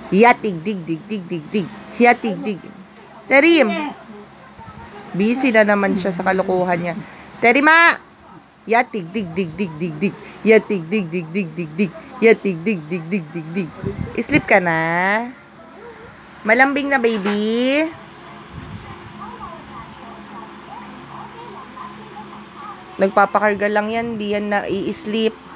Yatig, dig, dig, dig, dig, dig. Yatig, dig. Terim! Busy na naman siya sa kalokohan niya. Terima! Yatig, dig, dig, dig, dig, dig. Yatig, dig, dig, dig, dig, dig. Yatig, dig, dig, dig, dig, dig. Sleep ka na? Malambing na, baby? Nagpapakarga lang yan. Di yan na i-sleep.